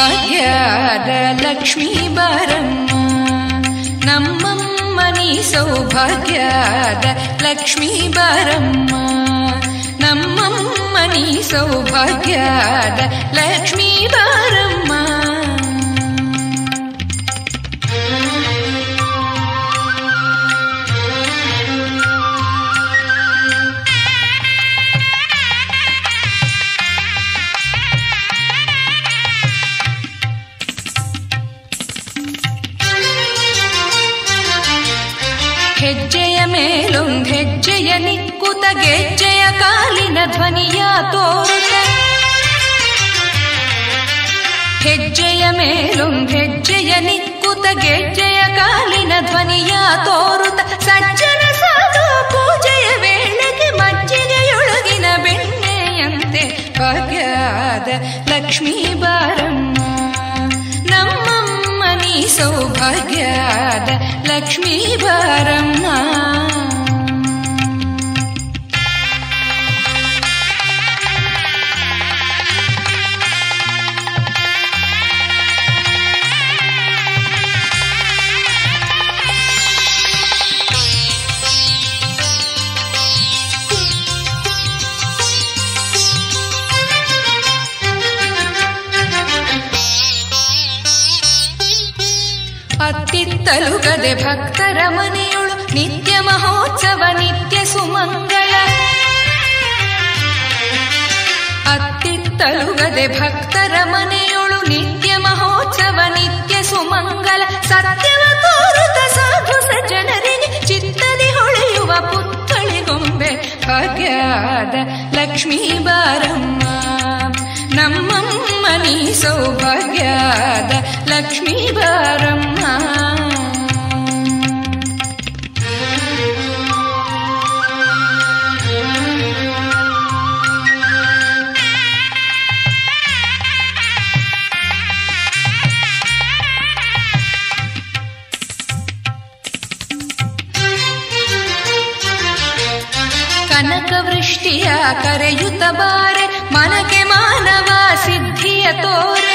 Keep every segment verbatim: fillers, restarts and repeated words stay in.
ಭಾಗ್ಯದ ಲಕ್ಷ್ಮೀ ಬಾರಮ್ಮ, ನಮ್ಮಮ್ಮ ನೀ ಸೌಭಾಗ್ಯದ ಲಕ್ಷ್ಮೀ ಬಾರಮ್ಮ, ನಮ್ಮಮ್ಮ ನೀ ಸೌಭಾಗ್ಯದ ಲಕ್ಷ್ಮೀ ಬಾರಮ್ಮ. ಹೆಜ್ಜೆಯ ಮೇಲೊಂದ್ ಹೆಜ್ಜೆಯ ನಿಕ್ಕುತ ಗೆಜ್ಜೆಯ ಕಾಲಿನ ಧ್ವನಿಯ ತೋರುತ, ಹೆಜ್ಜೆಯ ಮೇಲೊಂದ್ ಹೆಜ್ಜೆಯ ನಿಕ್ಕುತ ಗೆಜ್ಜೆಯ ಕಾಲಿನ ಧ್ವನಿಯ ತೋರುತ, ಸಜ್ಜನ ಸಾಧು ಪೂಜೆಯ ವೇಳೆಗೆ ಮಜ್ಜಿಗೆಯೊಳಗಿನ ಬೆಣ್ಣೆಯಂತೆ ಭಾಗ್ಯದ ಲಕ್ಷ್ಮೀ ಬಾರಮ್ಮ, ನಮ್ಮಮ್ಮ ನೀ ಸೌಭಾಗ್ಯದ ಲಕ್ಷ್ಮೀ ಬಾರಮ್ಮ. ಅತ್ತಿತ್ತಲುಗದೆ ಭಕ್ತರ ಮನೆಯೊಳು ನಿತ್ಯ ಮಹೋತ್ಸವ ನಿತ್ಯ ಸುಮಂಗಳ, ಅತ್ತಿತ್ತಲುಗದೆ ಭಕ್ತರ ಮನೆಯೊಳು ನಿತ್ಯ ಮಹೋತ್ಸವ ನಿತ್ಯ ಸುಮಂಗಲ, ಸತ್ಯವ ತೋರುತ ಸಾಧು ಸಜ್ಜನರಿಗೆ ಚಿತ್ತದಿ ಹೊಳೆಯುವ ಪುತ್ಥಳಿಗೊಂಬೆ ಭಾಗ್ಯದ ಲಕ್ಷ್ಮೀ ಬಾರಮ್ಮ, ನಮ್ಮಮ್ಮ ನೀ ಸೌಭಾಗ್ಯದ ಲಕ್ಷ್ಮೀ ಬಾರಮ್ಮ. ಕನಕವೃಷ್ಟಿಯ ಕರೆಯುತ್ತ ಬಾರೆ ಮನಕ್ಕೆ ಮಾನವ ಸಿದ್ಧಿಯ ತೋರೆ,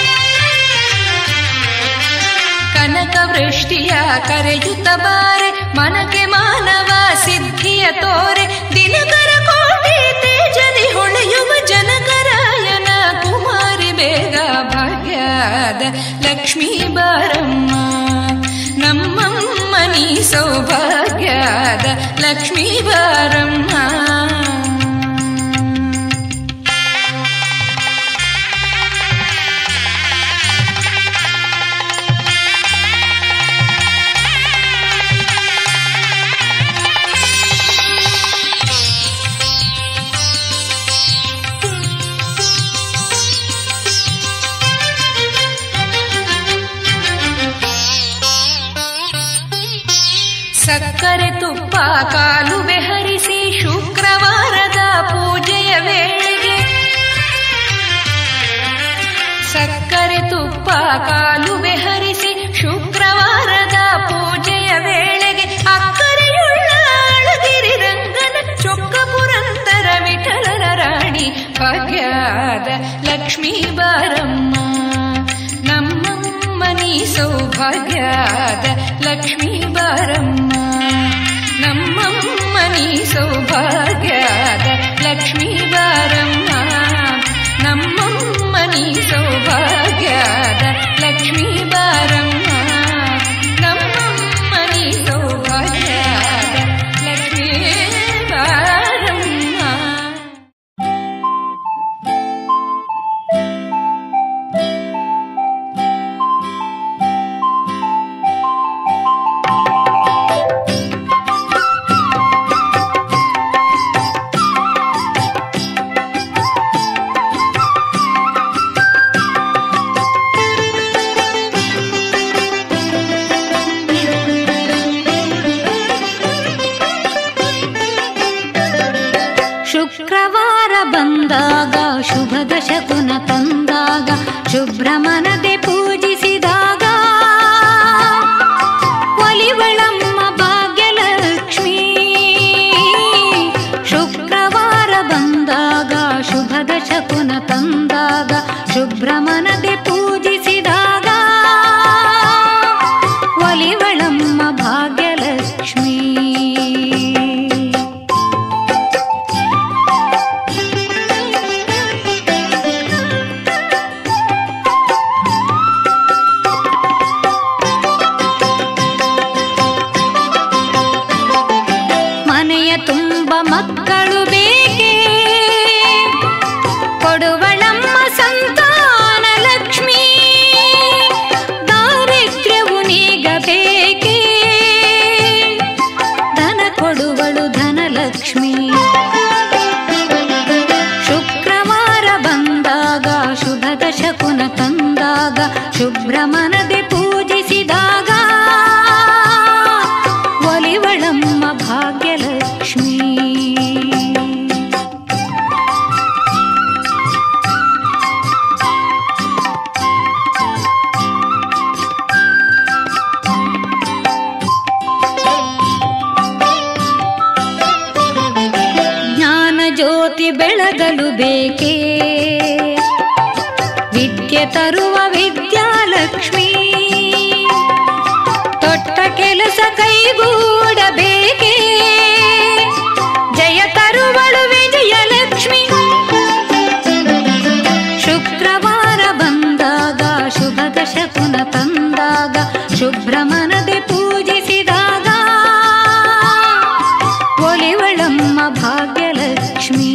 ಕನಕವೃಷ್ಟಿಯ ಕರೆಯುತ್ತ ಬಾರೆ ಮನಕ್ಕೆ ಮಾನವ ಸಿದ್ಧಿಯ ತೋರೆ, ದಿನಕರ ಕೋಟಿ ತೇಜದಿ ಹೊಳೆಯುವ ಜನಕರಾಯನ ಕುಮಾರಿ ಬೇಗ ಭಾಗ್ಯದ ಲಕ್ಷ್ಮೀ ಬಾರಮ್ಮ, ನಮ್ಮಮ್ಮ ನೀ ಸೌಭಾಗ್ಯದ ಲಕ್ಷ್ಮೀ ಬಾರಮ್ಮ. ಸಕ್ಕರೆ ತುಪ್ಪ ಕಾಲುವೆ ಹರಿಸಿ ಶುಕ್ರವಾರದ ಪೂಜೆಯ ವೇಳೆಗೆ, ಸಕ್ಕರೆ ತುಪ್ಪ ಕಾಲುವೆ ಹರಿಸಿ ಶುಕ್ರವಾರದ ಪೂಜೆಯ ವೇಳೆಗೆ, ಅಕ್ಕರೆಯುಳ್ಳ ಅಳಗಿರಿ ರಂಗನ ಚೊಕ್ಕ ಪುರಂದರ ವಿಠಲನ ರಾಣಿ ಭಾಗ್ಯದ ಲಕ್ಷ್ಮೀ ಬಾರಮ್ಮ, ನಮ್ಮಮ್ಮ ನೀ ಸೌಭಾಗ್ಯದ ಲಕ್ಷ್ಮೀ ಬಾರಮ್ಮ, ನಮ್ಮಮ್ಮ ನೀ ಸೌಭಾಗ್ಯದ ಲಕ್ಷ್ಮೀ ಬಾರಮ್ಮ, ನಮ್ಮಮ್ಮ ನೀ ಸೌಭಾಗ್ಯದ ಲಕ್ಷ್ಮೀ ಬಾರಮ್ಮ, ನಮ್ಮಮ್ಮ ನೀ ಸೌಭಾಗ್ಯದ ಲಕ್ಷ್ಮೀ ಬಾರಮ್ಮ. ಶುಭ್ರಮನದೆ ಪೂಜಿಸಿದಾಗ ಒಲಿವಳಮ್ಮ ಭಾಗ್ಯಲಕ್ಷ್ಮೀ. ಮನೆಯ ತುಂಬ ಮಕ್ಕಳು ಬೇಕೇ ಕೊಡುವಳಮ್ಮ ಸಂತಾನ ಲಕ್ಷ್ಮೀ. ದಾರಿದ್ರ್ಯವು ನೀಗಬೇಕೇ ಧನ ಕೊಡುವಳು ಧನಲಕ್ಷ್ಮೀ. ಶುಕ್ರವಾರ ಬಂದಾಗ ಶುಭದ ಶಕುನ ತಂದಾಗ ಶುಭ್ರಮನದೆ ಪೂಜಿಸಿದಾಗ ಒಲಿವಳಮ್ಮ ಭಾಗ್ಯಲಕ್ಷ್ಮೀ. ಜ್ಞಾನ ಜ್ಯೋತಿ ಬೆಳಗಲು ಬೇಕೇ ವಿದ್ಯೆ ತರುವ ವಿದ್ಯಾಲಕ್ಷ್ಮೀ. ತೊಟ್ಟ ಕೆಲಸ ಕೈಗೂಡಬೇಕೇ ಜಯ ತರುವಳು ವಿಜಯಲಕ್ಷ್ಮಿ. ಶುಕ್ರವಾರ ಬಂದಾಗ ಶುಭದ ಶಕುನ ತಂದಾಗ ಶುಭ್ರಮನದೆ ಪೂಜಿಸಿದಾಗ ಒಲಿವಳಮ್ಮ ಭಾಗ್ಯಲಕ್ಷ್ಮೀ.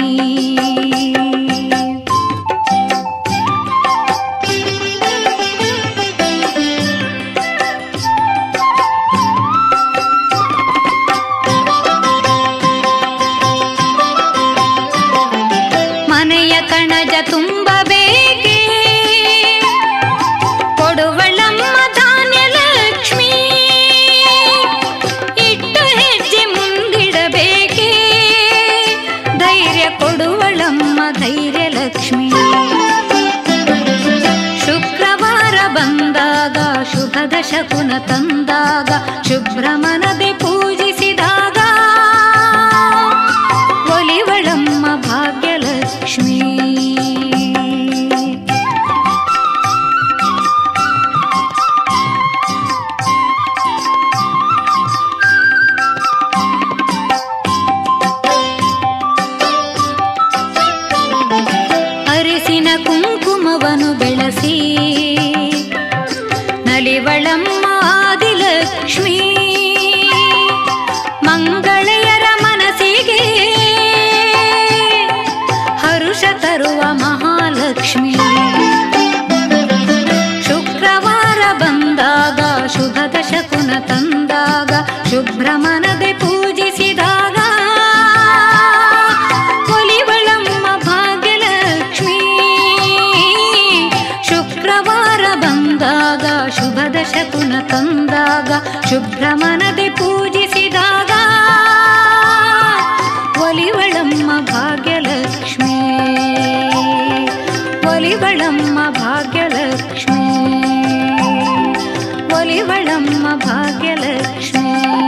ಮನೆಯ ಕಣಜ ತುಂಬಬೇಕೇ ಕೊಡುವಳಮ್ಮ ಧಾನ್ಯಲಕ್ಷ್ಮೀ. ಇಟ್ಟ ಹೆಜ್ಜೆ ಮುಂದಿಡಬೇಕೇ ಧೈರ್ಯ ಕೊಡುವಳಮ್ಮ ಧೈರ್ಯಲಕ್ಷ್ಮೀ. ಶುಕ್ರವಾರ ಬಂದಾಗ ಶುಭದ ಶಕುನ ತಂದಾಗ ಶುಭ್ರಮನದೆ ಪೂಜಿಸಿದಾಗ ಒಲಿವಳಮ್ಮ ಭಾಗ್ಯಲಕ್ಷ್ಮೀ. ಅರಿಸಿನ ಕುಂಕುಮವನು ಬೆಳಸಿ ನಲಿವಳಮ್ಮ ಆದಿಲಕ್ಷ್ಮೀ. ಮಂಗಳೆಯರ ಮನಸ್ಸಿಗೆ ಹರುಷ ತರುವ ಮಹಾಲಕ್ಷ್ಮೀ. ಶುಕ್ರವಾರ ಬಂದಾಗ ಶುಭದ ಶಕುನ ತಂದಾಗ ಶುಭ್ರಮನದೆ ಪೂಜಿಸಿದಾಗ ಒಲಿವಳಮ್ಮ ಭಾಗ್ಯಲಕ್ಷ್ಮೀ. ಶುಕ್ರವಾರ ಬಂದಾಗ ಶುಭದ ಶಕುನ ತಂದಾಗ ಶುಭ್ರಮನದೆ ಪೂಜಿಸಿದಾಗ ಒಲಿವಳಮ್ಮ ಭಾಗ್ಯಲಕ್ಷ್ಮೀ. ಒಲಿವಳಮ್ಮ ಭಾಗ್ಯಲಕ್ಷ್ಮೀ. ಒಲಿವಳಮ್ಮ ಭಾಗ್ಯಲಕ್ಷ್ಮೀ.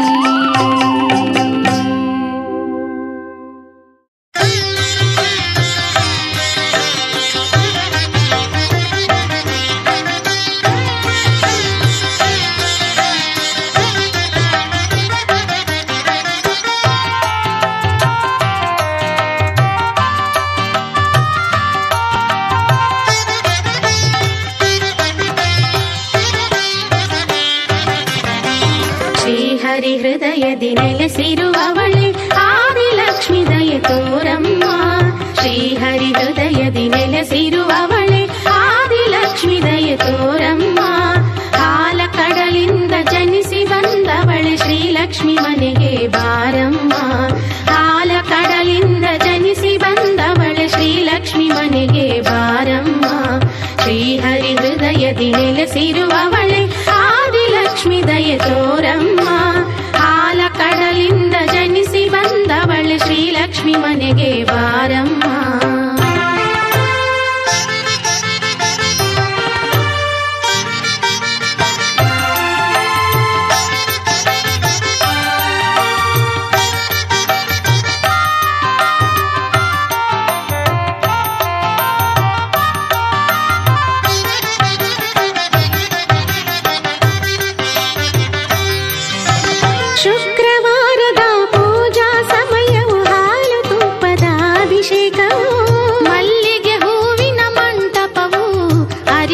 ಹೃದಯದಿ ನೆಲೆಸಿರುವವಳೆ ಆದಿಲಕ್ಷ್ಮಿ ದಯೆ ತೋರಮ್ಮ. ಶ್ರೀಹರಿ ಹೃದಯದಿ ನೆಲೆಸಿರುವವಳೆ ಆದಿಲಕ್ಷ್ಮಿ ದಯೆ ತೋರಮ್ಮ. ಹಾಲ ಕಡಲಿಂದ ಜನಿಸಿ ಬಂದವಳೆ ಶ್ರೀಲಕ್ಷ್ಮಿ ಮನೆಗೆ ಬಾರಮ್ಮ. ಹಾಲ ಕಡಲಿಂದ ಜನಿಸಿ ಬಂದವಳೆ ಶ್ರೀಲಕ್ಷ್ಮಿ ಮನೆಗೆ ಬಾರಮ್ಮ. ಶ್ರೀಹರಿ ಹೃದಯದಿ ನೆಲೆಸಿರುವವಳೆ ಆದಿಲಕ್ಷ್ಮಿ ದಯೆ ತೋರಮ್ಮ. ಹಾಲ ಕಡಲಿಂದ ಜನಿಸಿ ಬಂದವಳೆ ಶ್ರೀಲಕ್ಷ್ಮಿ ಮನೆಗೆ ಬಾರಮ್ಮ.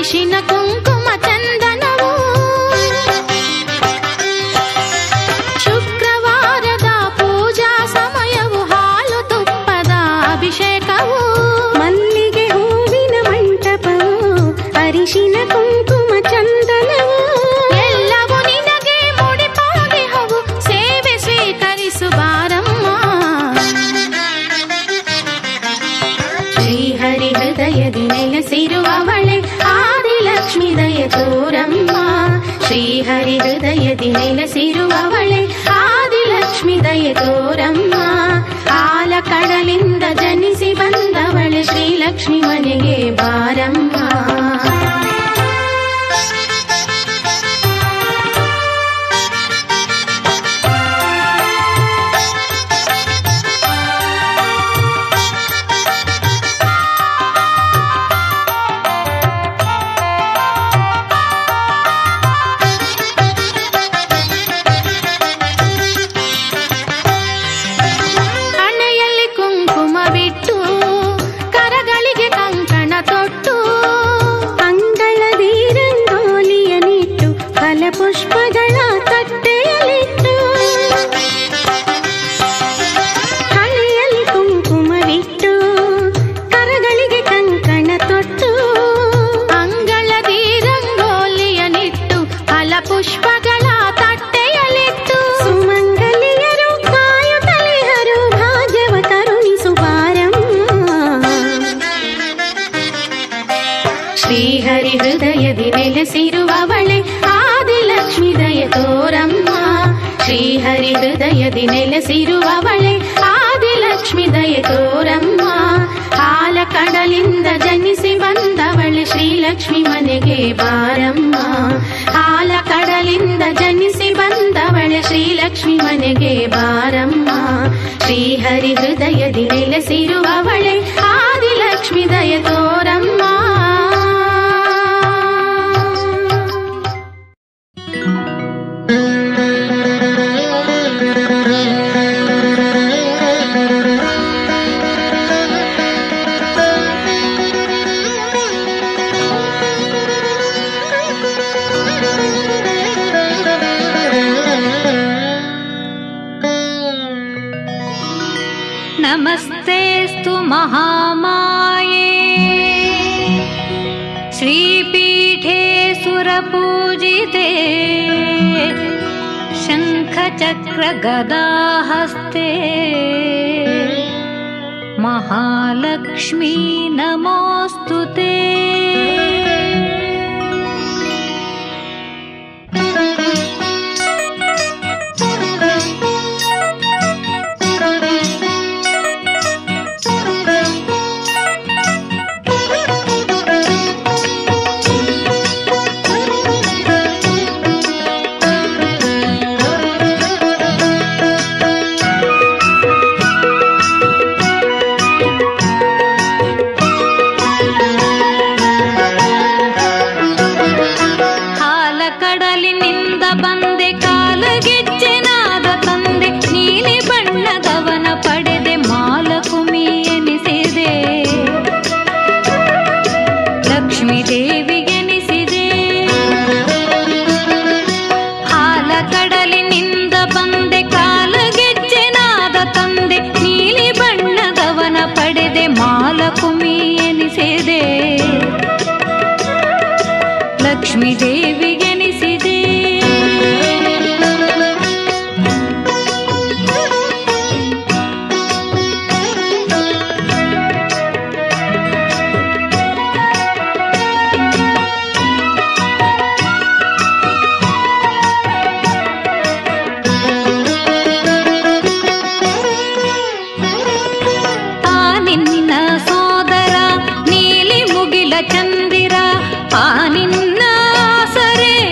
ಅರಿಶಿನ ಕುಂಕುಮ ಚಂದನವು ಶುಕ್ರವಾರದ ಪೂಜಾ ಸಮಯವು ಹಾಲು ತುಪ್ಪದ ಅಭಿಷೇಕವು ಮಲ್ಲಿಗೆ ಹೂವಿನ ಮಂಟಪವು ಅರಿಶಿನ ಕುಂಕುಮ ಚಂದನವು ಎಲ್ಲವೂ ನಿನಗೆ ಮುಡಿಪಾಗಿಹವು ಸೇವೆ ಸ್ವೀಕರಿಸು ಬಾರಮ್ಮ ಶ್ರೀಹರಿ ಹೃದಯದಿ ನೆಲೆಸಿರುವವಳೆ ಆದಿಲಕ್ಷ್ಮಿ ದಯೆ ತೋರಮ್ಮ ಶ್ರೀಹರಿ ಹೃದಯದಿ ನೆಲೆಸಿರುವವಳೆ ಆದಿಲಕ್ಷ್ಮಿ ದಯೆ ತೋರಮ್ಮ ಆಲ ಕಡಲಿಂದ ಜನಿಸಿ ಬಂದವಳೆ ಶ್ರೀಲಕ್ಷ್ಮಿ ಮನೆಗೆ ಬಾರಮ್ಮ ಪುಷ್ಪಗಳ ತಟ್ಟೆಯಲ್ಲಿಟ್ಟು ಹಣೆಯಲ್ಲಿ ಕುಂಕುಮವಿಟ್ಟು ಕರಗಳಿಗೆ ಕಂಕಣ ತೊಟ್ಟು ಅಂಗಳದಿ ರಂಗೋಲಿಯನಿಟ್ಟು ಫಲ ಪುಷ್ಪಗಳ ತಟ್ಟೆಯಲ್ಲಿಟ್ಟು ಸುಮಂಗಲಿಯರು ಕಾಯುತ್ತಲಿಹರು ಭಾಗ್ಯವ ಕರುಣಿಸು ಬಾರಮ್ಮ ಶ್ರೀಹರಿ ಹೃದಯದಿ ನೆಲೆಸಿರುವವಳೆ ಆದಿಲಕ್ಷ್ಮಿ ದಯೆ ತೋರಮ್ಮ ಶ್ರೀಹರಿ ಹೃದಯದಿ ನೆಲೆಸಿರುವವಳೆ ಆದಿಲಕ್ಷ್ಮಿ ದಯೆ ತೋರಮ್ಮ ಹಾಲ ಕಡಲಿಂದ ಜನಿಸಿ ಬಂದವಳೆ ಶ್ರೀಲಕ್ಷ್ಮಿ ಮನೆಗೆ ಬಾರಮ್ಮ ಹಾಲ ಕಡಲಿಂದ ಜನಿಸಿ ಬಂದವಳೆ ಶ್ರೀಲಕ್ಷ್ಮಿ ಮನೆಗೆ ಬಾರಮ್ಮ ಶ್ರೀಹರಿ ಹೃದಯದಿ ನೆಲೆಸಿರುವವಳೆ ಆದಿಲಕ್ಷ್ಮಿ ದಯೆ ತೋರಮ್ಮ नमस्तेस्तु महामाये श्रीपीठे सुरपूजिते शङ्खचक्रगदाहस्ते महालक्ष्मी नमोऽस्तु ते। ಲಕ್ಷ್ಮೀ ದೇವಿಗೆನಿಸಿದೆ ಆ ನಿನ್ನ ಸೋದರ ನೀಲಿ ಮುಗಿಲ ಚಂದಿರ ಆ ನಿನ್ನ ಸರೆ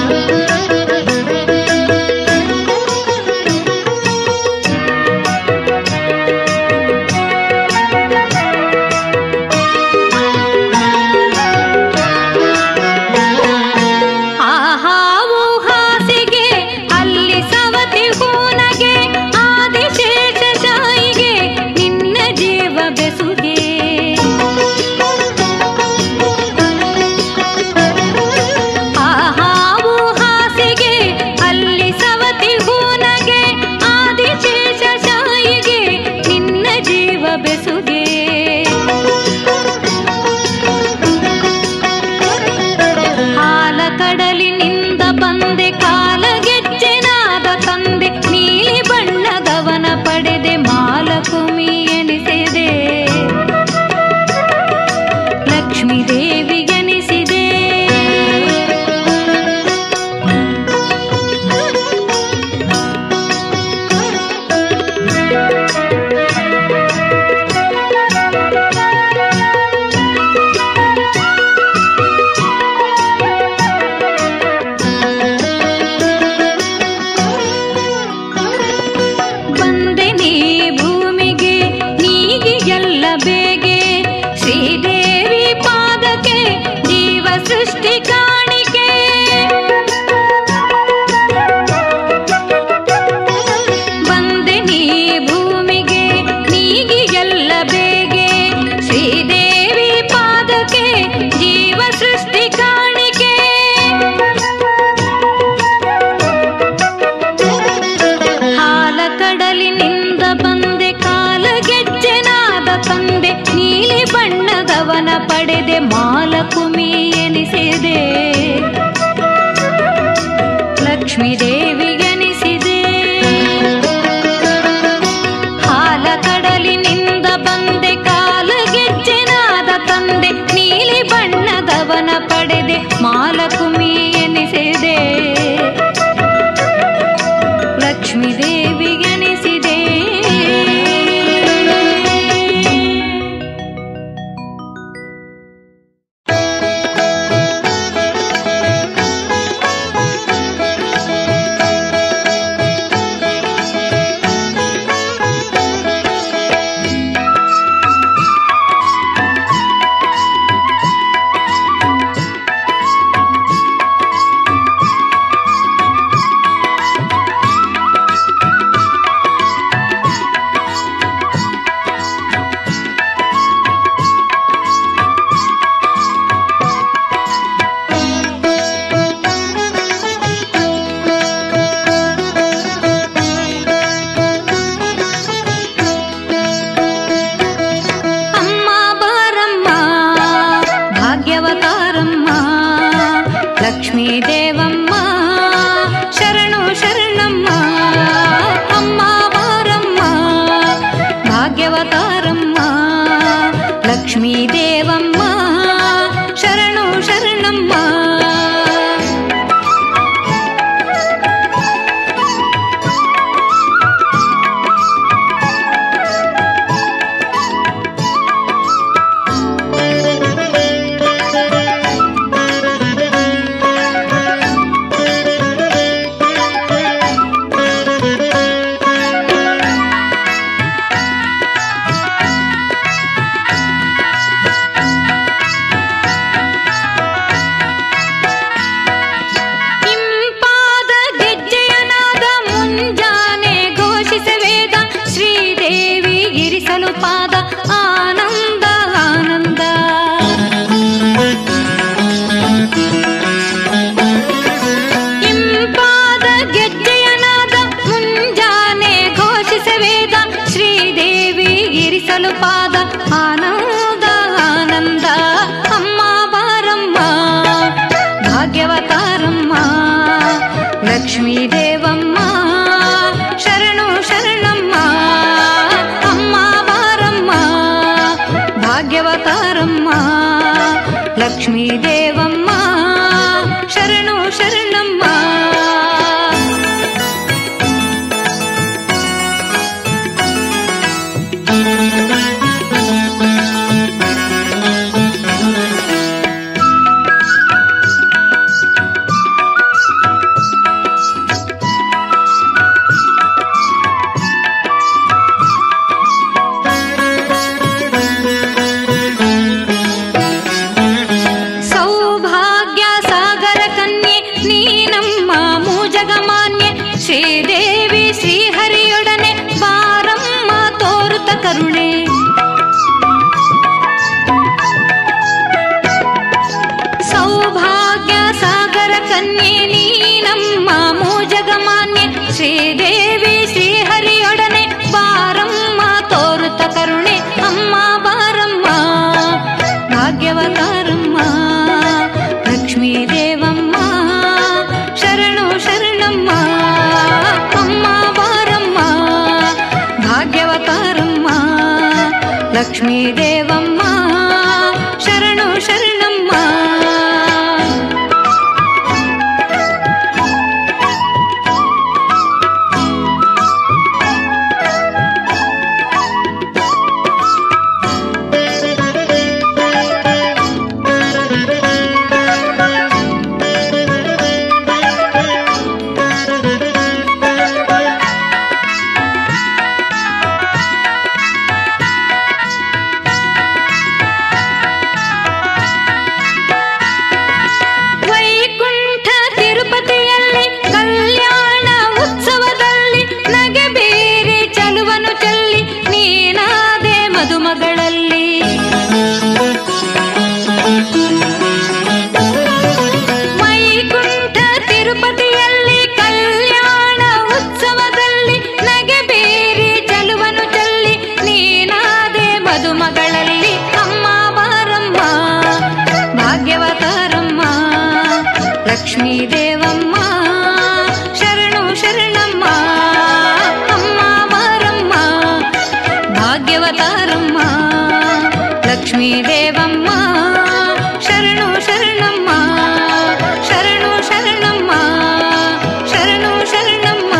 ಪಡೆದೆ ಮಾಲಕುಮಿ ಎನಿಸಿದೆ, ಲಕ್ಷ್ಮೀ ದೇವಿಗೆನಿಸಿದೆ. ಹಾಲ ಕಡಲಿನಿಂದ ಬಂದೆ ಕಾಲಗೆಜ್ಜೆನಾದ ತಂದೆ, ನೀಲಿ ಬಣ್ಣದವನ ಪಡೆದೆ ಮಾಲಕುಮಿ ಎನಿಸಿದೆ, ಲಕ್ಷ್ಮೀ ದೇವಿಗೆನಿಸಿದೆ. ಲಕ್ಷ್ಮೀ ದೇವಮ್ಮ ಶರಣು ಶರಣಮ್ಮ, ಅಮ್ಮ ಬಾರಮ್ಮ ಭಾಗ್ಯವತಾರಮ್ಮ. ಲಕ್ಷ್ಮೀ ದೇವಮ್ಮ ಶರಣು ಶರಣಮ್ಮ. ಪಾದ ಆನಂದ ಆನಂದ, ಅಮ್ಮ ಬಾರಮ್ಮ ಭಾಗ್ಯವತಾರಮ್ಮ. ಲಕ್ಷ್ಮೀ ದೇವಮ್ಮ ಶರಣು ಶರಣಮ್ಮ, ಅಮ್ಮ ಬಾರಮ್ಮ ಭಾಗ್ಯವತಾರಮ್ಮ. ಲಕ್ಷ್ಮೀ ದೇವಮ್ಮ ಶರಣು ಶರಣಮ್ಮ. ನೀನಮ್ಮ ಮೂಜಗಮಾನ್ಯೆ ಶ್ರೀದೇವಿ ಶ್ರೀಹರಿಯೊಡನೆ ಬಾರಮ್ಮ ತೋರುತ ಕರುಣೆ. ಸೌಭಾಗ್ಯ ಸಾಗರ ಕನ್ಯೆ ನೀನಮ್ಮ ಮೂಜಗಮಾನ್ಯೆ ಶ್ರೀದೇವಿ ಶ್ರೀಹರಿಯೊಡನೆ ಬಾರಮ್ಮ ತೋರುತ ಕರುಣೆ. ಅಮ್ಮ ಬಾರಮ್ಮ ಭಾಗ್ಯವತಾರಮ್ಮ ಲಕ್ಷ್ಮೀ ದೇವಮ್ಮ ಶರಣು ಶರಣಮ್ಮ. ಅಮ್ಮ ಬಾರಮ್ಮ ಭಾಗ್ಯವತಾರಮ್ಮ ಲಕ್ಷ್ಮೀ ದೇವಮ್ಮ ಶರಣು ಶರಣಮ್ಮ. ಲಕ್ಷ್ಮೀ ದೇವಮ್ಮ ಶರಣು ಶರಣಮ್ಮ. ಅಮ್ಮ ಬಾರಮ್ಮ ಭಾಗ್ಯವತಾರಮ್ಮ ಲಕ್ಷ್ಮೀ ದೇವಮ್ಮ ಶರಣು ಶರಣಮ್ಮ. ಶರಣು ಶರಣಮ್ಮ ಶರಣು ಶರಣಮ್ಮ.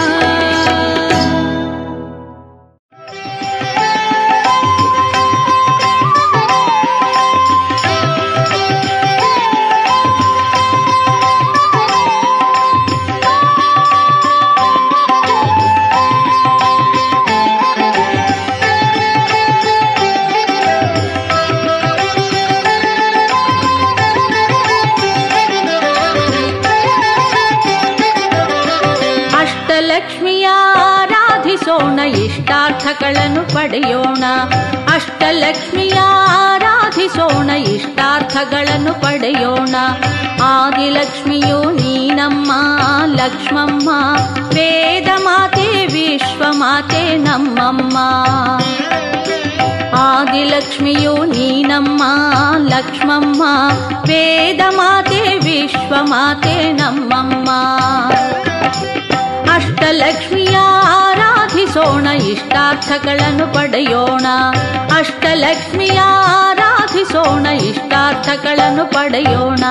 ಅಷ್ಟಲಕ್ಷ್ಮಿಯ ಆರಾಧಿಸೋಣ ಇಷ್ಟಾರ್ಥಗಳನ್ನು ಪಡೆಯೋಣ. ಅಷ್ಟಲಕ್ಷ್ಮಿಯ ಆರಾಧಿಸೋಣ ಇಷ್ಟಾರ್ಥಗಳನ್ನು ಪಡೆಯೋಣ. ಆದಿಲಕ್ಷ್ಮಿಯು ನೀನಮ್ಮ ಲಕ್ಷ್ಮಮ್ಮ ವೇದ ಮಾತೆ ವಿಶ್ವಮಾತೆ ನಮ್ಮಮ್ಮ. ಆದಿಲಕ್ಷ್ಮಿಯು ನೀನಮ್ಮ ಲಕ್ಷ್ಮಮ್ಮ ವೇದ ಮಾತೆ ವಿಶ್ವಮಾತೆ ನಮ್ಮಮ್ಮ. ಅಷ್ಟಲಕ್ಷ್ಮಿಯ ಆರಾಧಿಸೋಣ ಇಷ್ಟಾರ್ಥಗಳನ್ನು ಪಡೆಯೋಣ. ಅಷ್ಟಲಕ್ಷ್ಮಿಯ ಆರಾಧಿಸೋಣ ಇಷ್ಟಾರ್ಥಗಳನ್ನು ಪಡೆಯೋಣ.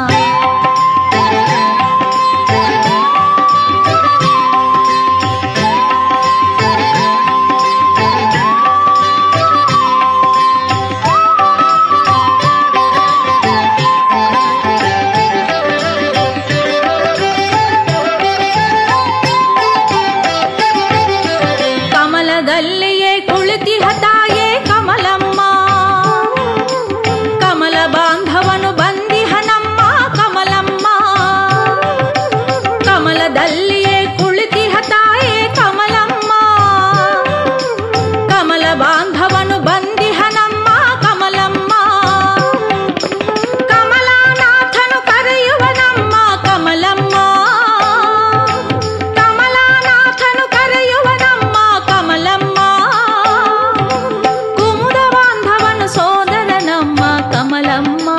ಕಮಲದಲ್ಲಿಯೇ ಕುಳಿತಿಹ ತಾಯೇ ಕಮಲಮ್ಮ. ಕಮಲ ಬಾಂಧವನು ಬಂದಿಹ ನಮ್ಮ ಕಮಲಮ್ಮ. ಕಮಲದಲ್ಲಿಯೇ ಕುಳಿತಿಹ ತಾಯೇ ಕಮಲಮ್ಮ. ಕಮಲ ಬಾಂಧವನು ಬಂದಿಹ ನಮ್ಮ ಕಮಲಮ್ಮ. ಕಮಲಾನಾಥನು ಕರೆಯುವ ನಮ್ಮ ಕಮಲಮ್ಮ. ಕಮಲಾನಾಥನು ಕರೆಯುವ ನಮ್ಮ ಕಮಲಮ್ಮ. ಕುಮುದ ಬಾಂಧವನು ಸೋದರ ನಮ್ಮ ಕಮಲಮ್ಮ.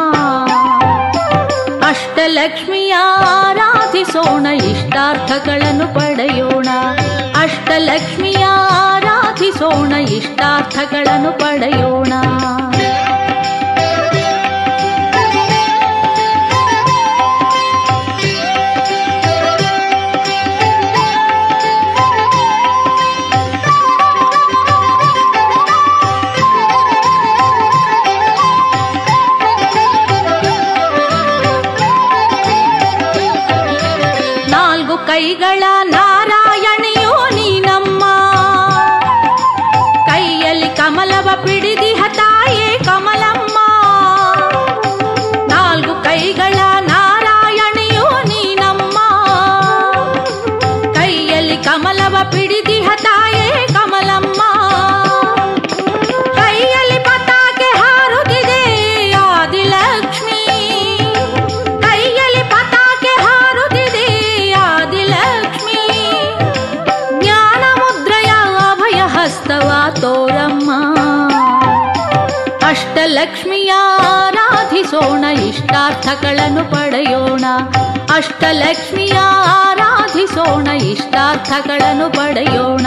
ಅಷ್ಟಲಕ್ಷ್ಮಿಯ ಆರಾಧಿಸೋಣ ಇಷ್ಟಾರ್ಥಗಳನ್ನು ಪಡೆಯೋಣ. ಅಷ್ಟಲಕ್ಷ್ಮಿಯ ಆರಾಧಿಸೋಣ ಇಷ್ಟಾರ್ಥಗಳನ್ನು ಪಡೆಯೋಣ. ನಾಲ್ಕು ಕೈಗಳ ನಾರಾಯಣಿಯೋ ನೀನಮ್ಮ. ಕೈಯಲ್ಲಿ ಕಮಲವ ಪಿಡಿದಿಹ ತಾಯೇ ಕಮಲಮ್ಮ. ನಾಲ್ಕು ಕೈಗಳ ನಾರಾಯಣಿಯೋ ನೀನಮ್ಮ. ಇಷ್ಟಾರ್ಥಗಳನ್ನು ಪಡೆಯೋಣ. ಅಷ್ಟಲಕ್ಷ್ಮಿಯ ಆರಾಧಿಸೋಣ, ಇಷ್ಟಾರ್ಥಗಳನ್ನು ಪಡೆಯೋಣ.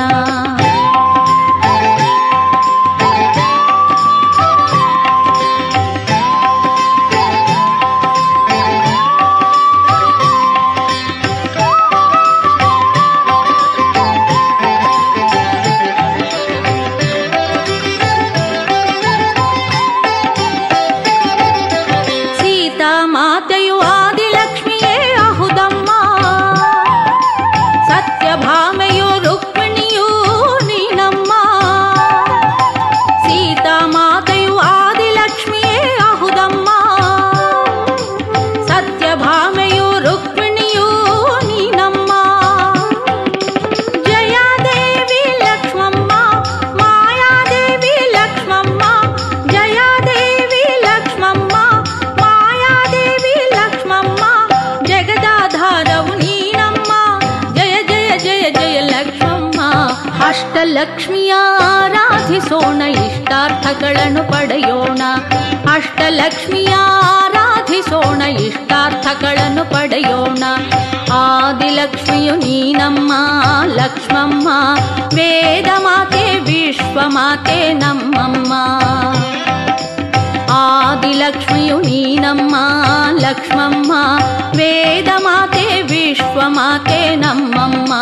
ಮಾತೆಯು ಆದಿಲಕ್ಷ್ಮಿಯೇ ಅಹುದಮ್ಮ, ಸತ್ಯಭಾಮೆಯು ರುಕ್ಮಿಣಿಯೂ ನೀನಮ್ಮ. ಸೀತಾ ಮಾತೆಯು ಆದಿಲಕ್ಷ್ಮಿಯೇ ಅಹುದಮ್ಮ, ಸತ್ಯಭಾಮೆಯು ರುಕ್ಮಿಣಿಯೂ ನೀನಮ್ಮ. ಜಯಾದೇವಿ ಲಕ್ಷ್ಮಮ್ಮ, ಮಾಯಾದೇವಿ ಲಕ್ಷ್ಮಮ್ಮ, ಜಯಾದೇವಿ ಲಕ್ಷ್ಮಮ್ಮ, ಜಗದಾಧಾರವು ನೀನಮ್ಮ. ಜಯ ಜಯ ಜಯ ಜಯ ಲಕ್ಷ್ಮಮ್ಮ. ಅಷ್ಟಲಕ್ಷ್ಮಿಯ ಆರಾಧಿಸೋಣ, ಇಷ್ಟಾರ್ಥಗಳನ್ನು ಪಡೆಯೋಣ. ಅಷ್ಟಲಕ್ಷ್ಮಿಯ ಆರಾಧಿಸೋಣ, ಇಷ್ಟಾರ್ಥಗಳನ್ನು ಪಡೆಯೋಣ. ಆದಿಲಕ್ಷ್ಮಿಯು ನೀನಮ್ಮ ಲಕ್ಷ್ಮಮ್ಮ, ವೇದ ಮಾತೆ ವಿಶ್ವಮಾತೆ ನಮ್ಮಮ್ಮ. ಆದಿಲಕ್ಷ್ಮಿಯು ನೀನಮ್ಮ ಲಕ್ಷ್ಮಮ್ಮ, ವೇದ ಮಾತೆ ವಿಶ್ವಮಾತೆ ನಮ್ಮಮ್ಮ.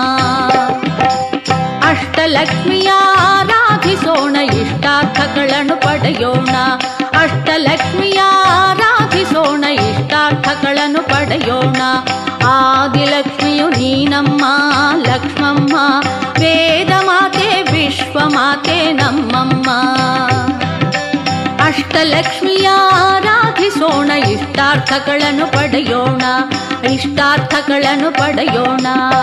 ಅಷ್ಟಲಕ್ಷ್ಮಿಯ ಆರಾಧಿಸೋಣ, ಇಷ್ಟಾರ್ಥಗಳನ್ನು ಪಡೆಯೋಣ. ಅಷ್ಟಲಕ್ಷ್ಮಿಯ ಆರಾಧಿಸೋಣ, ಇಷ್ಟಾರ್ಥಗಳನ್ನು ಪಡೆಯೋಣ. ಆದಿಲಕ್ಷ್ಮಿಯು ನೀನಮ್ಮ ಲಕ್ಷ್ಮಮ್ಮ, ವೇದ ಮಾತೆ ವಿಶ್ವಮಾತೆ ನಮ್ಮಮ್ಮ. ಅಷ್ಟಲಕ್ಷ್ಮಿಯ ಆರಾಧಿಸೋಣ, ಇಷ್ಟಾರ್ಥಗಳನ್ನು ಪಡೆಯೋಣ, ಇಷ್ಟಾರ್ಥಗಳನ್ನು ಪಡೆಯೋಣ.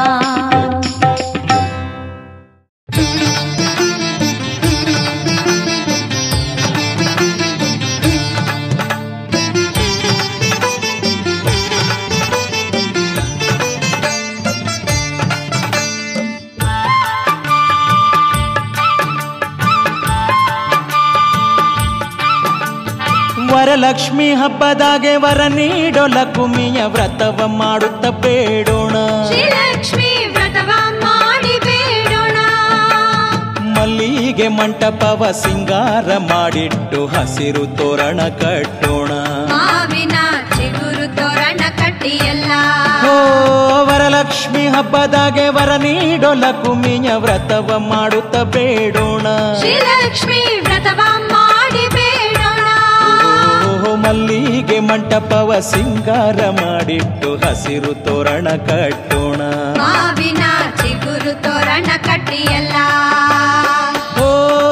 ವರಲಕ್ಷ್ಮಿ ಹಬ್ಬದಾಗೆ ವರ ನೀಡೋ ಲಕುಮಿಯ ವ್ರತವ ಮಾಡುತ್ತ ಬೇಡೋಣ. ಶ್ರೀಲಕ್ಷ್ಮಿ ವ್ರತವ ಮಾಡಿ ಬೇಡೋಣ. ಮಲ್ಲಿಗೆ ಮಂಟಪವ ಸಿಂಗಾರ ಮಾಡಿಟ್ಟು ಹಸಿರು ತೋರಣ ಕಟ್ಟೋಣ. ಮಾವಿನ ಚಿಗುರು ತೋರಣ ಕಟ್ಟಿಯಲ್ಲ. ಓ ವರಲಕ್ಷ್ಮಿ ಹಬ್ಬದಾಗೆ ವರ ನೀಡೋ ಲಕುಮಿಯ ವ್ರತವ ಮಾಡುತ್ತ ಬೇಡೋಣ. ಶ್ರೀಲಕ್ಷ್ಮಿ ವ್ರತವ ಮಾಡಿ ಬೇಡೋಣ. ಮಲ್ಲಿಗೆ ಮಂಟಪವ ಸಿಂಗಾರ ಮಾಡಿಟ್ಟು ಹಸಿರು ತೋರಣ ಕಟ್ಟೋಣ. ಮಾವಿನ ಚಿಗುರು ತೋರಣ ಕಟ್ಟಿಯಲ್ಲ. ಓ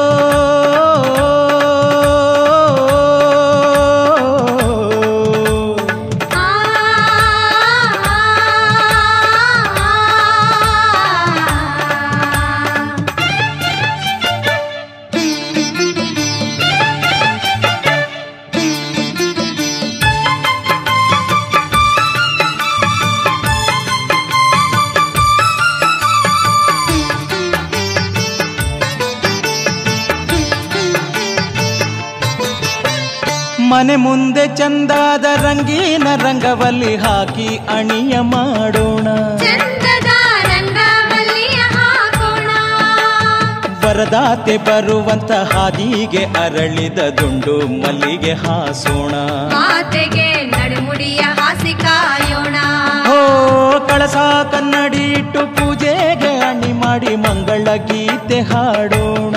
ಮನೆ ಮುಂದೆ ಚಂದಾದ ರಂಗೀನ ರಂಗವಲ್ಲಿ ಹಾಕಿ ಅಣಿಯ ಮಾಡೋಣ. ಚಂದದ ರಂಗವಲ್ಲಿಯ ಹಾಕೋಣ. ವರದಾತೆ ಬರುವಂತ ಹಾದಿಗೆ ಅರಳಿದ ದುಂಡು ಮಲ್ಲಿಗೆ ಹಾಸೋಣ. ಮಾತೆಗೆ ನಡುಮುಡಿಯ ಹಾಸಿ ಕಾಯೋಣ. ಓ ಕಳಸ ಕನ್ನಡಿ ಇಟ್ಟು ಪೂಜೆಗೆ ಅಣಿ ಮಾಡಿ ಮಂಗಳ ಗೀತೆ ಹಾಡೋಣ.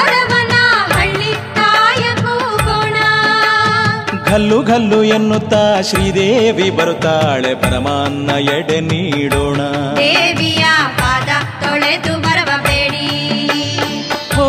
ಗಲ್ಲು ಗಲ್ಲು ಎನ್ನುತ್ತಾ ಶ್ರೀದೇವಿ ಬರುತ್ತಾಳೆ, ಪರಮಾನ್ನ ಎಡೆ ನೀಡೋಣ. ದೇವಿಯ ಪಾದ ತೊಳೆದು ಬರಬೇಡಿ. ಓ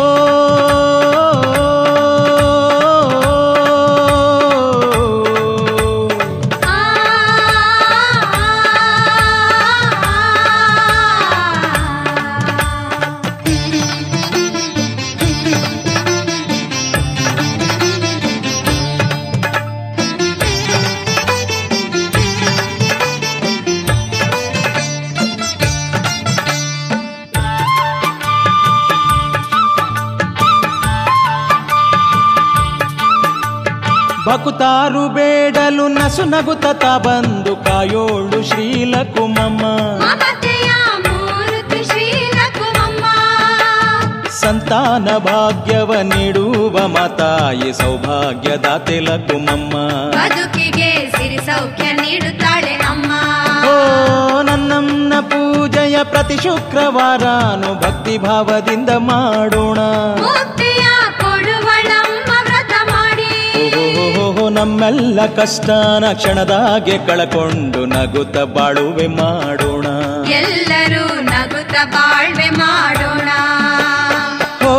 ಬಕುತಾರು ಬೇಡಲು ನಸು ನಗುತ್ತ ಬಂದು ಕಾಯೋಳು ಶ್ರೀಲಕುಮಮ್ಮ. ಮಮತೆಯ ಮೂರ್ತಿ ಶ್ರೀಲಕುಮಮ್ಮ. ಸಂತಾನ ಭಾಗ್ಯವ ನೀಡುವ ಮಾತಾಯಿ ಸೌಭಾಗ್ಯದಾತೆ ಲಕುಮಮ್ಮ. ಬದುಕಿಗೆ ಸಿರಿ ಸೌಖ್ಯ ನೀಡುತ್ತಾಳೆ ಅಮ್ಮ. ಓ ನನ್ನಮ್ಮನ ಪೂಜೆಯ ಪ್ರತಿ ಶುಕ್ರವಾರನು ಭಕ್ತಿ ಭಾವದಿಂದ ಮಾಡೋಣ. ಮುಕ್ತಿಯ ಕೊಡುವಳಮ್ಮ ವ್ರತ ಮಾಡಿ. ಓಹೋ ನಮ್ಮೆಲ್ಲ ಕಷ್ಟನ ಕ್ಷಣದಾಗೆ ಕಳಕೊಂಡು ನಗುತ್ತ ಬಾಳುವೆ ಮಾಡೋಣ. ಎಲ್ಲರೂ ನಗುತ್ತ ಬಾಳ್ವೆ ಮಾಡೋಣ. ಓ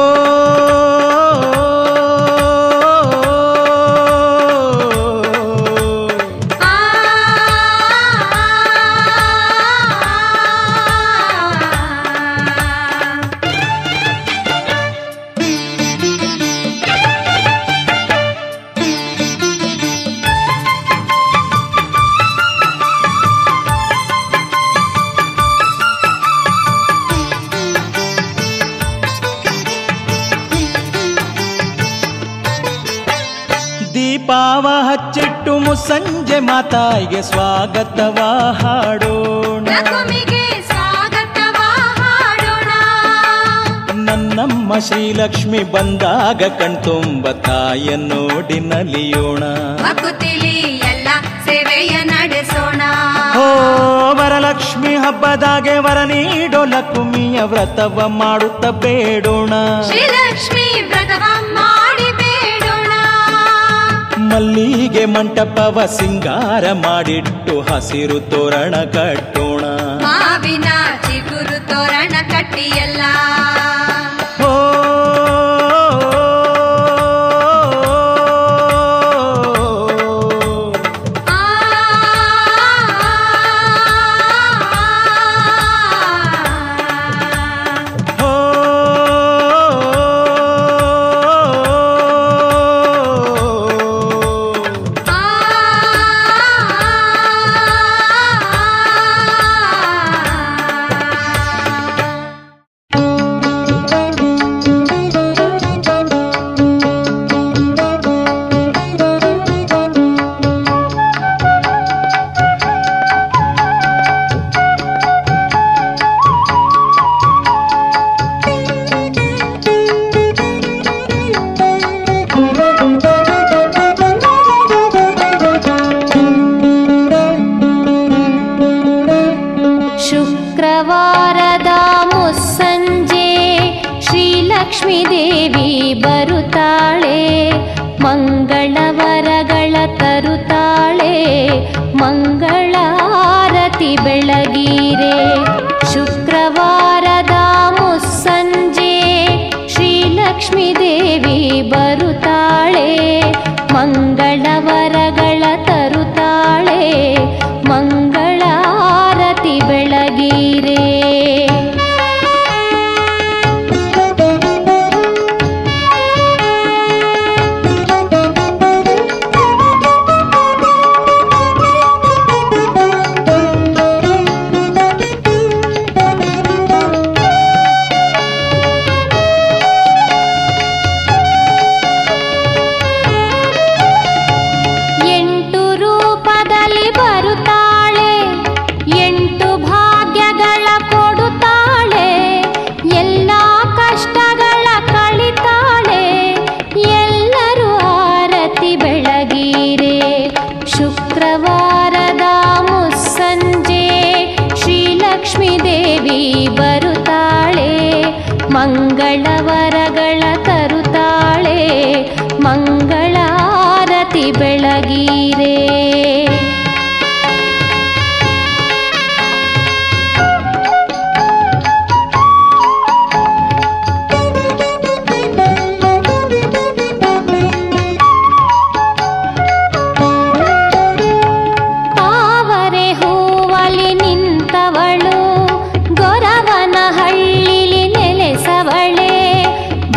ದೀಪಾವ ಹಚ್ಚಿಟ್ಟು ಮುಸ್ಸಂಜೆ ಮಾತಾಯಿಗೆ ಸ್ವಾಗತವ ಹಾಡೋಣ. ಲಕುಮಿಗೆ ಸ್ವಾಗತವ ಹಾಡೋಣ. ನನ್ನಮ್ಮ ಶ್ರೀಲಕ್ಷ್ಮಿ ಬಂದಾಗ ಕಣ್ತುಂಬ ತಾಯಿಯ ನೋಡಿ ನಲಿಯೋಣ. ಭಕುತಿಲಿ ಎಲ್ಲ ಸೇವೆಯ ನಡೆಸೋಣ. ಓ ವರಲಕ್ಷ್ಮಿ ಹಬ್ಬದಾಗೆ ವರ ನೀಡೋ ಲಕುಮಿಯ ವ್ರತವ ಮಾಡುತ್ತ ಬೇಡೋಣ. ಶ್ರೀಲಕ್ಷ್ಮಿ ವ್ರತವ ಮಾಡಿ ಬೇಡೋಣ. ಮಲ್ಲಿಗೆ ಮಂಟಪವ ಸಿಂಗಾರ ಮಾಡಿಟ್ಟು ಹಸಿರು ತೋರಣ ಕಟ್ಟೋಣ. ಮಾವಿನ ಚಿಗುರು ತೋರಣ ಕಟ್ಟಿಯಲ್ಲ. ಓ ಆ ಓ ಶುಕ್ರವಾರದ ಮುಸ್ಸಂಜೆ ಶ್ರೀಲಕ್ಷ್ಮೀ ದೇವಿ ಬರುತ್ತಾಳೆ. ಮಂಗಳವರಗಳ ತರುತ್ತಾಳೆ. ಮಂಗಳಾರತಿ ಬೆಳಗೀರೆ. ಶುಕ್ರವಾರದ ಮುಸ್ಸಂಜೆ ಶ್ರೀಲಕ್ಷ್ಮೀ ದೇವಿ ಬರುತ್ತಾಳೆ. ಮಂಗಳವರಗಳ ತರುತ್ತಾಳೆ. ಮಂಗಳಾರತಿ ಬೆಳಗೀರೆ. ಎಂಟು ರೂಪದಲ್ಲಿ ಬರುತ್ತಾಳೆ. ಎಂಟು ಭಾಗ್ಯಗಳ ಕೊಡುತ್ತಾಳೆ. ಎಲ್ಲ ಕಷ್ಟಗಳ ಕಳಿತಾಳೆ. ಎಲ್ಲರೂ ಆರತಿ ಬೆಳಗೀರೆ. ಶುಕ್ರವಾರದ ಮುಸ್ಸಂಜೆ ಶ್ರೀಲಕ್ಷ್ಮೀ ದೇವಿ ಬರುತ್ತಾಳೆ. ಮಂಗಳವರಗಳ ತರುತ್ತಾಳೆ. ಮಂಗಳಾರತಿ ಬೆಳಗೀರೆ. ತಾವರೆ ಹೂವಲಿ ನಿಂತವಳು. ಗೊರವನ ಹಳ್ಳಿಲಿ ನೆಲೆಸವಳೆ.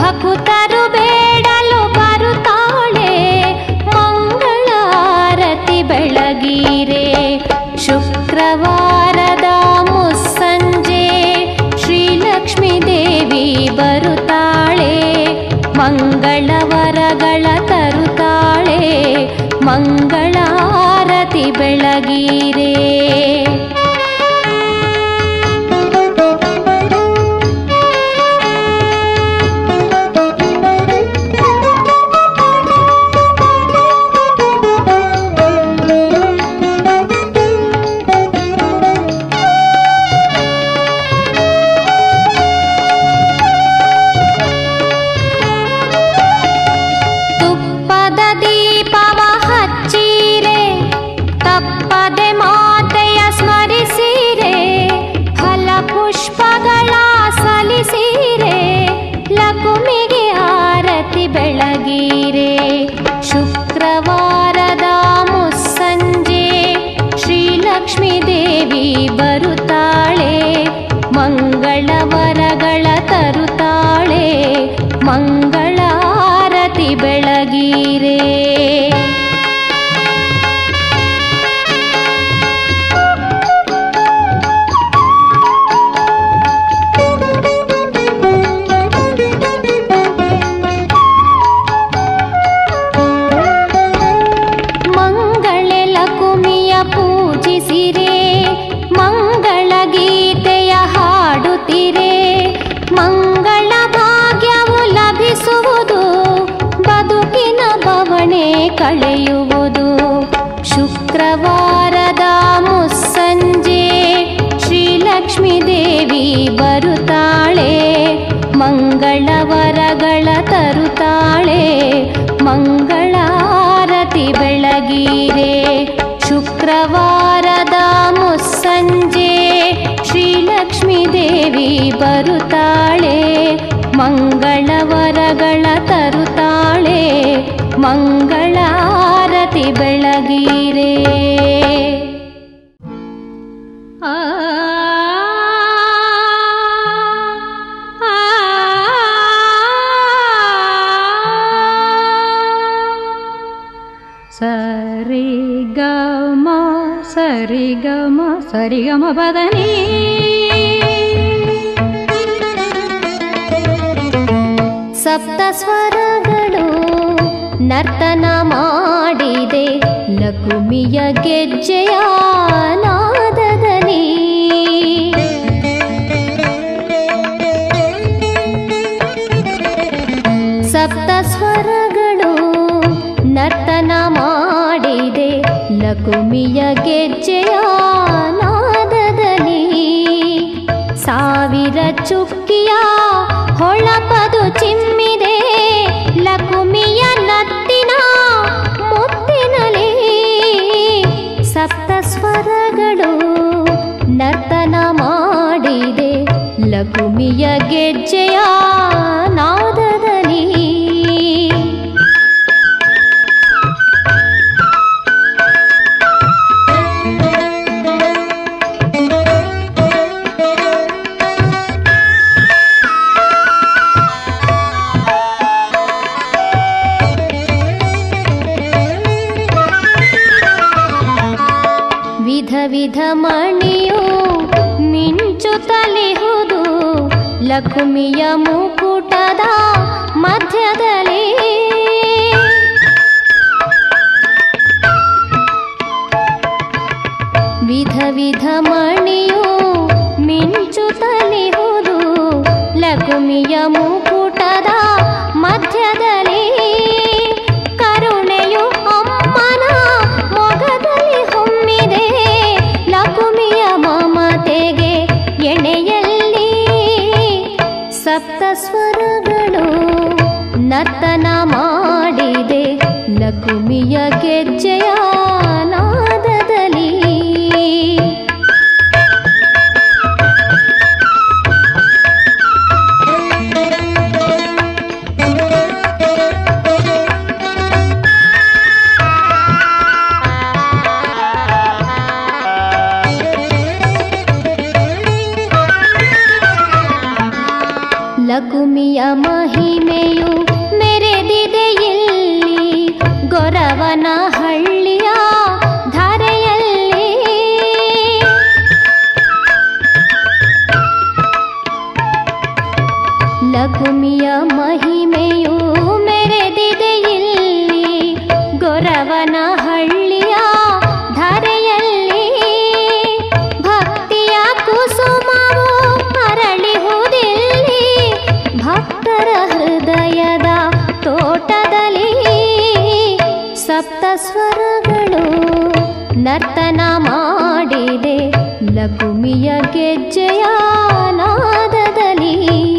ಕಳೆಯುವುದು. ಶುಕ್ರವಾರದ ಮುಸ್ಸಂಜೆ ಶ್ರೀಲಕ್ಷ್ಮೀ ದೇವಿ ಬರುತ್ತಾಳೆ, ಮಂಗಳವರಗಳ ತರುತ್ತಾಳೆ, ಮಂಗಳಾರತಿ ಬೆಳಗೀರೆ. ಶುಕ್ರವಾರದ ಮುಸ್ಸಂಜೆ ಶ್ರೀಲಕ್ಷ್ಮೀ ದೇವಿ ಬರುತ್ತಾಳೆ, ಮಂಗಳವರಗಳ ತರುತ್ತಾಳೆ, ಮಂಗಳಾರತಿ ಬೆಳಗೀರೆ. ಆ ಸರಿ ಗಮ ಸರಿ ಗಮ ಸರಿ ಗಮ ಬದನಿ ಸಪ್ತ ಸ್ವರಗಳು ನರ್ತನ ಮಾಡಿದೆ, ಲಕುಮಿಯ ಗೆಜ್ಜೆಯ ನಾದದಲ್ಲಿ. ಸಪ್ತ ಸ್ವರಗಳು ನರ್ತನ ಮಾಡಿದೆ, ಲಕುಮಿಯ ಗೆಜ್ಜೆಯ ನಾದದಲ್ಲಿ. ಸಾವಿರ ಚುಕ್ಕಿಯ ಹೊಳಪದು ಚಿಮ್ಮಿದೆ, ಲಕುಮಿಯ ನತ್ತಿನ ಮುತ್ತಿನಲಿ. ಸಪ್ತ ಸ್ವರಗಳು ನರ್ತನ ಮಾಡಿದೆ, ಲಕುಮಿಯ ಗೆಜ್ಜೆಯ ನಾದದಲ್ಲಿ. ವಿಧ ವಿಧ ಮಣಿಯು ಮಿಂಚುತ್ತಲಿಹುದು, ಲಕುಮಿಯ ಮುಕುಟದ ಮಧ್ಯದಲ್ಲಿ. ವಿಧ ವಿಧ ಮಣಿಯು ಮಿಂಚುತ್ತಲಿಹುದು, ಲಕುಮಿಯ ಮುಕುಟದ ಮಧ್ಯದಲ್ಲಿ. ಕರುಣೆಯು ಅಮ್ಮನ ಮೊಗದಲ್ಲಿ ಹೊಮ್ಮಿದೆ, ಲಕುಮಿಯ ಮಮತೆಗೆ ಎಣೆಯಲ್ಲಿ. ಸಪ್ತ ಸ್ವರಗಳು ನರ್ತನ ಮಾಡಿದೆ, ಲಕುಮಿಯ ಗೆಜ್ಜೆಯ ನಾದದಲ್ಲಿ. ಲಕುಮಿಯ ಮಹಿಮೆಯು ಮೆರೆದಿದೆ ಇಲ್ಲಿ, ಗೊರವನ ಹಳ್ಳಿಯ ಧಾರೆಯಲ್ಲಿ. ಲಕುಮಿಯ ಮಹಿಮೆಯು ಮೆರೆದಿದೆ ಇಲ್ಲಿ, ಗೊರವನ ಹಳ್ಳಿಯ ಧಾರೆಯಲ್ಲಿ. ಭಕ್ತಿಯ ಕುಸುಮವು ಅರಳಿಹುದಿಲ್ಲಿ, ಭಕ್ತರ ಹೃದಯದ ತೋಟದಲ್ಲಿ. ಸಪ್ತ ಸ್ವರಗಳು ನರ್ತನ ಮಾಡಿದೆ, ಲಕುಮಿಯ ಗೆಜ್ಜೆಯ ನಾದದಲ್ಲಿ.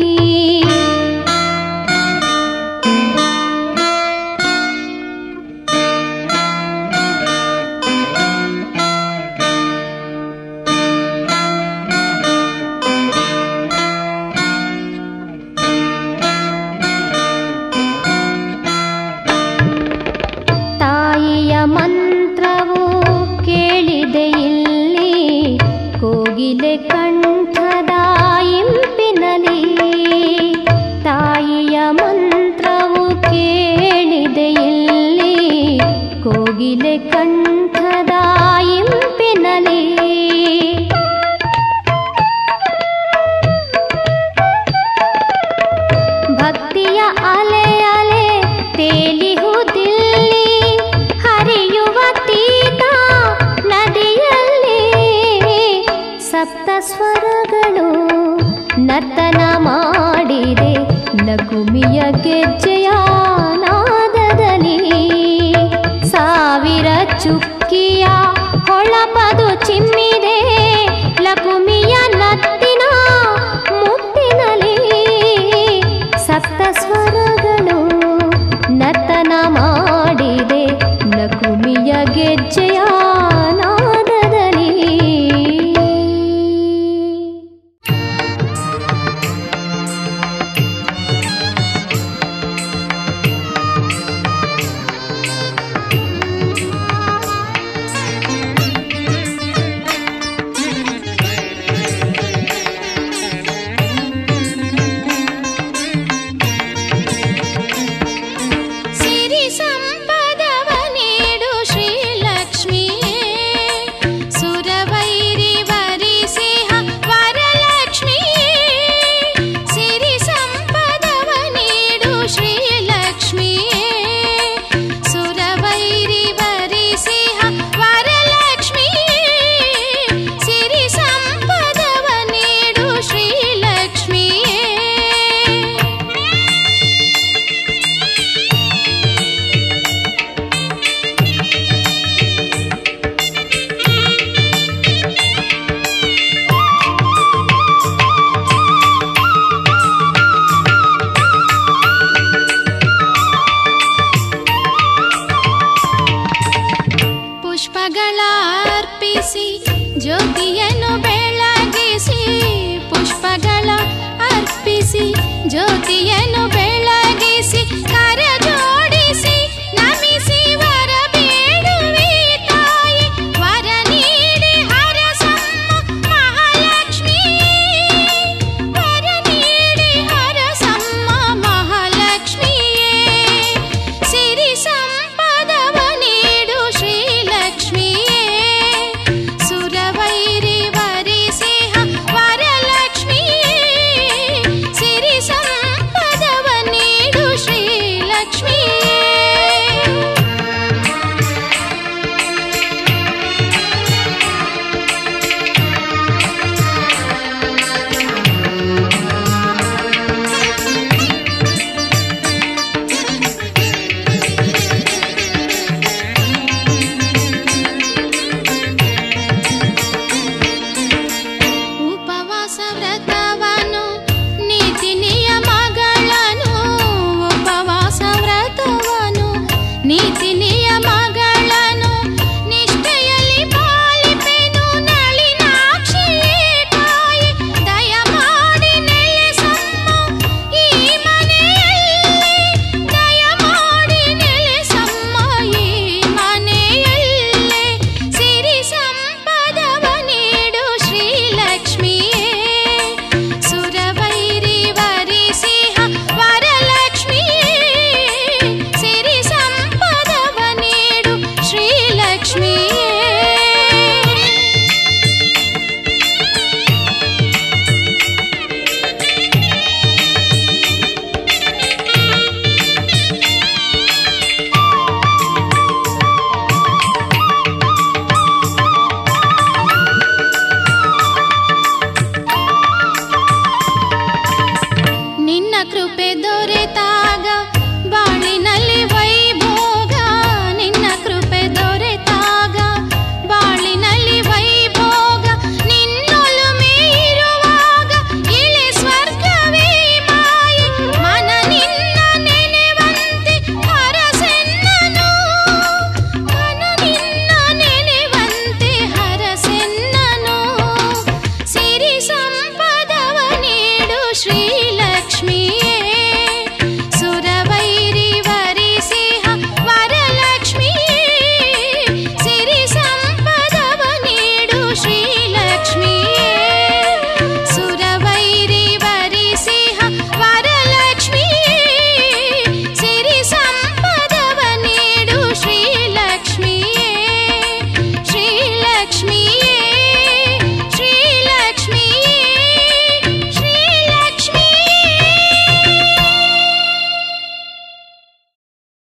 ತಾಯಿಯ ಮಂತ್ರವು ಕೇಳಿದೆ ಇಲ್ಲಿ, ಕೋಗಿಲೆ ಕಂಠದ ಇಂಪಿನಲಿ. ತಾಯಿಯ ಮಂತ್ರವು ಕೇಳಿದೆ ಇಲ್ಲಿ, ಕೋಗಿಲೆ ಕಂಠದ ಇಂಪಿನಲಿ. ಭಕ್ತಿಯ ಅಲೆ ಅಲೆ ತೇಲಿಹುದಿಲ್ಲಿ, ಹರಿಯುವ ತೀತ ನದಿಯಲ್ಲಿ. ಸಪ್ತ ಸ್ವರಗಳು ನರ್ತನ ಮಾಡಿದೆ, ಲಕುಮಿಯ ಗೆಜ್ಜೆಯ